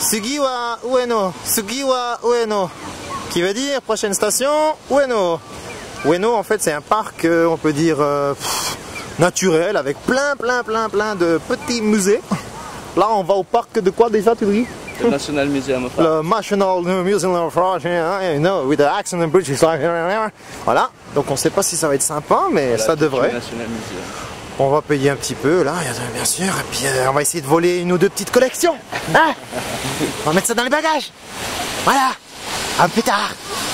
Sugiwa Ueno. Sugiwa Ueno. Qui veut dire prochaine station Ueno. Ueno en fait c'est un parc, on peut dire naturel avec plein de petits musées. Là on va au parc de quoi déjà tu dis? Le National Museum of Art. Le National Museum of Art, you know, with the accent and British. Voilà, donc on ne sait pas si ça va être sympa, mais voilà, ça devrait. On va payer un petit peu là, bien sûr, et puis on va essayer de voler une ou deux petites collections. Hein, on va mettre ça dans les bagages. Voilà, à plus tard.